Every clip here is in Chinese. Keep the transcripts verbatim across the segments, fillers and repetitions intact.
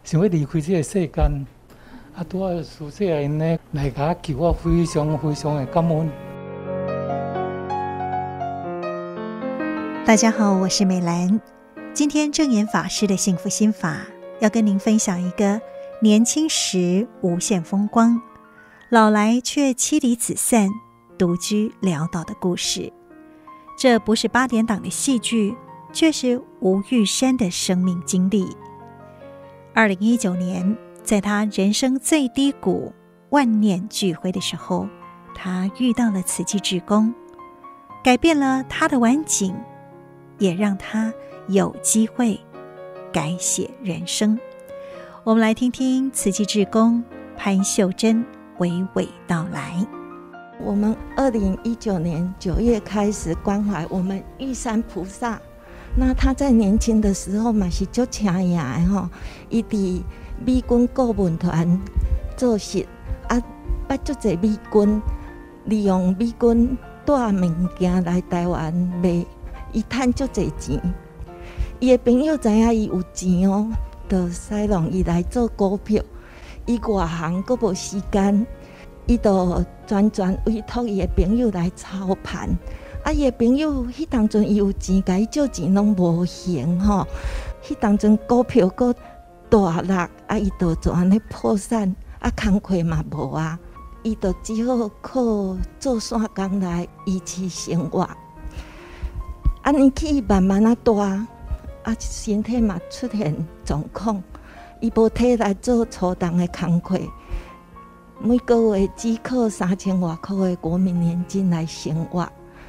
想要离开这个世间，啊，拄啊苏谢因呢来甲我救，我非常非常的感恩。 大家好，我是美兰。今天正言法师的幸福心法要跟您分享一个年轻时无限风光，老来却妻离子散、独居潦倒的故事。这不是八点档的戏剧，却是吴玉山的生命经历。二零一九年，在他人生最低谷、万念俱灰的时候，他遇到了慈济志工，改变了他的晚景，也让他有机会改写人生。我们来听听慈济志工潘秀珍娓娓道来。 我们二零一九年九月开始关怀我们玉山菩萨，那他在年轻的时候嘛是足请赢的吼，伊伫美军顾问团做事，啊，捌足侪美军利用美军带物件来台湾卖，伊赚足侪钱。伊的朋友知影伊有钱哦，就使弄伊来做股票。伊外行阁无时间，伊就全权委托伊的朋友来操盘。啊，伊的朋友迄当阵伊有钱，甲伊借钱拢无还吼。迄当阵股票阁大落，啊，伊就就安尼破产，啊，工课嘛无啊，伊就只好靠做线工来维持生活。啊，年纪慢慢啊大。啊，身体嘛出现状况，伊无体力做初档的工课，每个月只靠三千外块的国民年金来生活。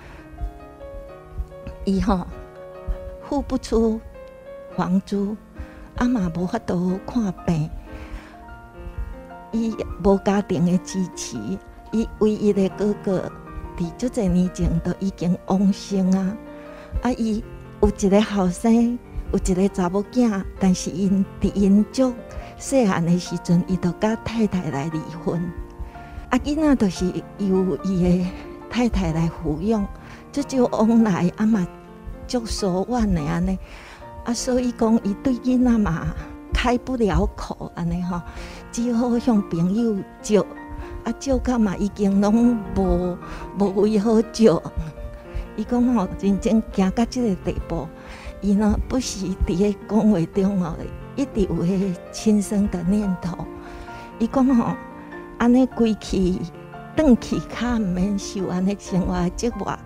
伊吼付不出房租，啊嘛无法度看病，伊无家庭的支持，伊唯一的哥哥伫足侪年前都已经往生啊，啊伊。有一个后生，有一个查某囝，但是因伫因足细汉的时阵，伊就甲太太来离婚。啊，囡仔就是由伊的太太来抚养，足少往来，啊嘛足疏远的安尼。啊，所以讲伊对囡仔嘛开不了口安尼吼，只好向朋友借。啊，借到嘛已经拢无无位好借。伊讲吼，真正行到这个地步，伊呢不时伫咧讲话中吼，一直有迄轻生的念头。伊讲吼，安尼归去，转去较毋免受安尼生活的折磨。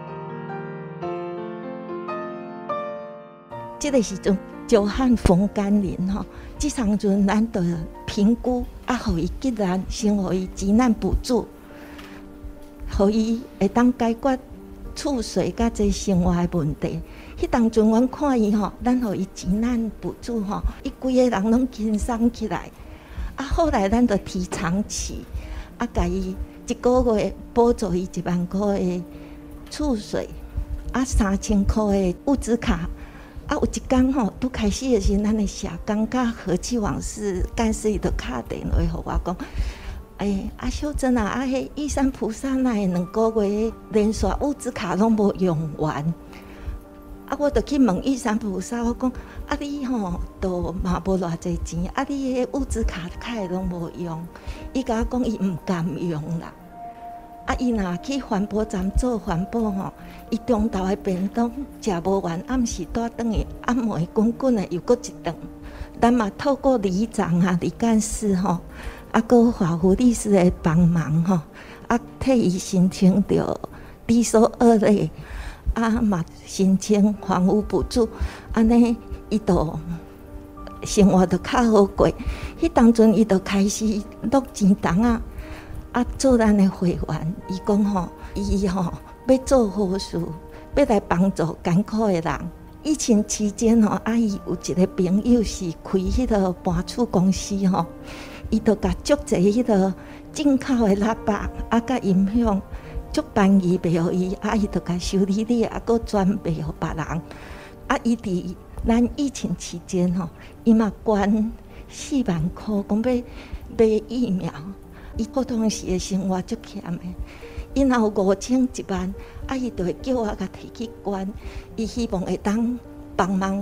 这个时阵，就喊冯甘霖吼，即场阵咱就评估，啊，互伊吉然先互伊急难补助，互伊会当解决。厝水甲这生活的问题，迄当阵阮看伊吼，咱互伊急难补助吼，伊规个人拢轻松起来。啊，后来咱就提长期，啊，甲伊一个月补助伊一万块的厝水，啊，三千块的物资卡。啊，有一天吼，拄开始的时候，咱的社工甲和气往事干事伊就敲电话互我讲。哎，阿秀珍啊，啊，迄玉山菩萨那两个月连续物资卡拢无用完，啊，我就去问玉山菩萨，我讲，啊，你吼都嘛无偌济钱，啊，你迄物资卡卡拢无用，伊甲我讲伊毋甘用啦，啊，伊若去环保站做环保吼，伊中昼的便当食无完，暗时带转去，暗暝滚滚的又搁一顿，咱嘛透过里长啊、里干事吼。啊，搁华福律师的帮忙吼，啊，替伊申请着低收二类，啊嘛申请房屋补助，安尼伊就生活就较好过。迄当阵伊就开始录钱筒啊，啊做咱的会员。伊讲吼，伊吼要做好事，要来帮助艰苦的人。疫情期间吼，啊伊有一个朋友是开迄个搬厝公司吼。伊就甲足侪迄个进口的喇叭，啊，甲音响，足便宜卖互伊，啊，伊就甲修理理，啊，搁转卖互别人。啊，伊伫咱疫情期间吼，伊嘛捐四万箍，讲要买疫苗。伊普通时的生活足欠的，伊若有五千一万，啊，伊就会叫我甲摕去捐。伊希望会当帮忙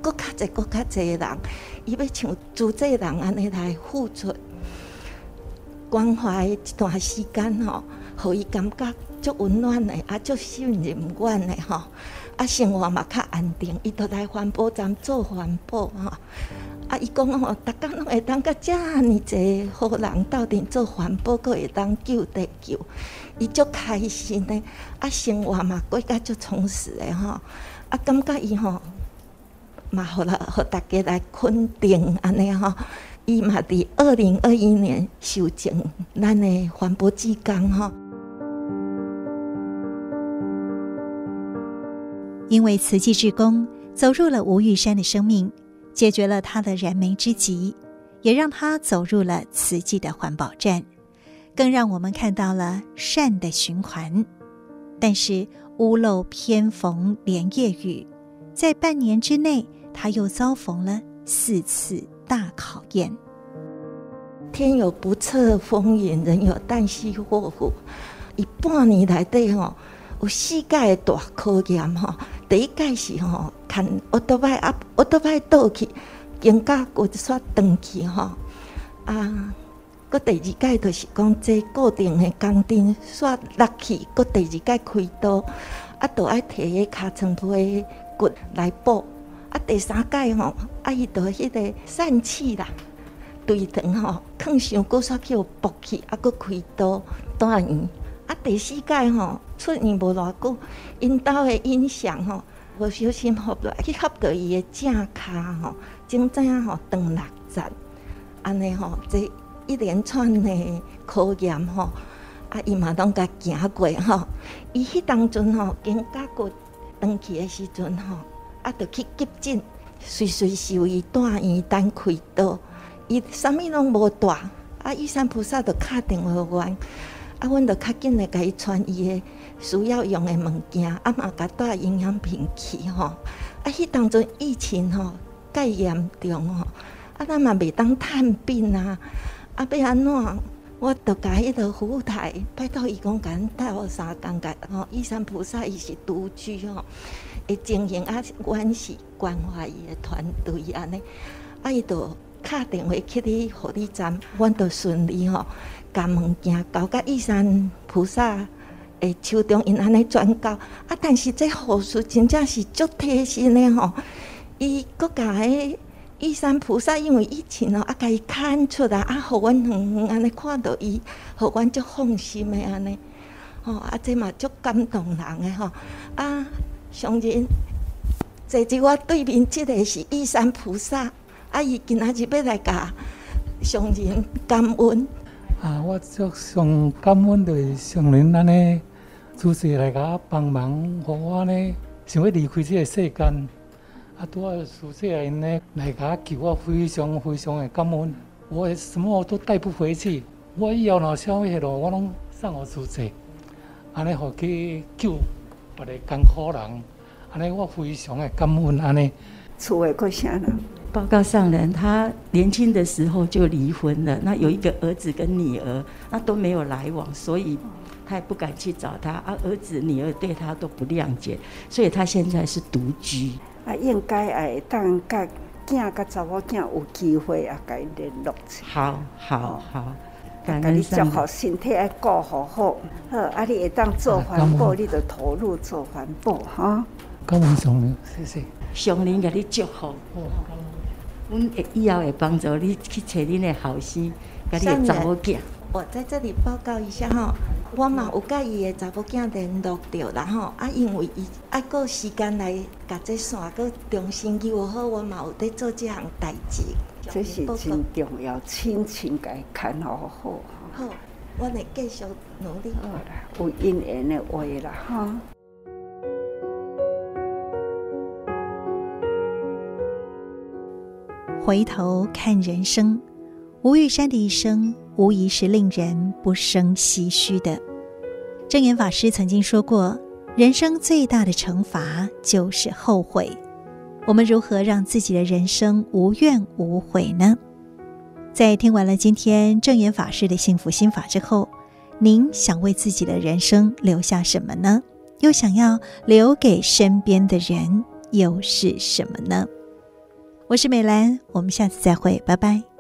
搁较济搁较济的人，伊要像主济人安尼来付出。关怀一段时间吼，互伊感觉足温暖的，啊，足信任阮的吼，啊，生活嘛较安定。伊就来环保站做环保吼，啊，伊讲吼，逐工拢会当甲遮尔济好人斗阵做环保，阁会当救地球，伊足开心的，啊，生活嘛过甲足充实的吼，啊，感觉伊吼嘛，互啦，互大家来肯定安尼吼。伊嘛伫二零二一年修正咱的环保志工吼。 因为慈济志工走入了吴玉山的生命，解决了他的燃眉之急，也让他走入了慈济的环保站，更让我们看到了善的循环。但是屋漏偏逢连夜雨，在半年之内，他又遭逢了四次大考验。 天有不测风云，人有旦夕祸福。伊半年内底吼，有四届的大考验吼。第一届是吼，牵奥多摆啊，奥多摆倒去，经甲骨煞断去吼。啊，搁第二届就是讲这固定的钢钉煞落去，搁第二届开刀，啊，就爱摕迄尻川皮的骨来补。啊，第三届吼，啊，伊就迄个疝气啦。对肠吼，囥伤久煞去互剥去，啊，搁开刀住院。啊，第四届吼出院无偌久，因兜的影响吼，无小心合落去合到伊的正骹吼，真正吼断六节，安尼吼，这一连串的考验吼，啊，伊嘛拢甲行过吼。伊迄当阵吼，经甲骨断去的时阵吼，啊，着去急诊，随随受伊住院等开刀。伊啥物拢无带，啊！玉山菩萨就敲电话互阮，啊，阮就较紧的甲伊传伊的需要用的物件，啊嘛甲带营养品去吼。啊，迄当阵疫情吼介严重吼，啊，咱嘛袂当探病啊，啊，要安怎？我就甲迄个服务台拜托伊讲，甲咱带我三工甲吼。玉山菩萨伊是独居吼，会经营啊，阮是关怀伊的团队安尼，啊，伊就。敲电话去你护理站，阮就顺利吼，将物件交甲玉山菩萨的手中，因安尼转交。啊，但是这护士真正是足贴心的吼，伊搁甲迄玉山菩萨，因为疫情哦，啊，甲伊牵出来，啊，互阮远远安尼看到伊，互阮足放心的安尼，吼，啊，这嘛足感动人的吼，啊，上人，坐伫我对面即个是玉山菩萨。啊！伊今仔日要来甲上人感恩。 啊，我足上感恩就是上人安尼主持来甲帮忙，互我呢想要离开这个世间。啊，拄啊苏谢人呢来甲救我，非常非常的感恩。我什么都带不回去，我以后若啥物迄落，我拢送互主持，安尼互去救别个艰苦人，安尼我非常的感恩安尼。 厝诶，个啥人？ 报告上人，他年轻的时候就离婚了，那有一个儿子跟女儿，那都没有来往，所以他也不敢去找他。啊，儿子女儿对他都不谅解，所以他现在是独居。 啊，应该会当甲囝甲查某囝有机会啊，甲伊联络起。 好，好，好。 甲你祝福身体要顾好好，好啊！你会当做环保，你就投入做环保哈。 感恩上人，谢谢。 上人甲你祝福。阮会以后会帮助你去找恁的后生，甲你的查某囝。 我在这里报告一下吼，我嘛有甲伊的查某囝联络着啦吼，啊，因为伊爱过时间来甲这线搁重新救好，我嘛有在做这项代志。 这是真重要，亲情甲伊看好好。 好，我会继续努力。 好啦，有因缘的话啦哈。 回头看人生，吴玉山的一生无疑是令人不胜唏嘘的。证严法师曾经说过，人生最大的惩罚就是后悔。我们如何让自己的人生无怨无悔呢？在听完了今天证严法师的幸福心法之后，您想为自己的人生留下什么呢？又想要留给身边的人又是什么呢？ 我是美兰，我们下次再会，拜拜。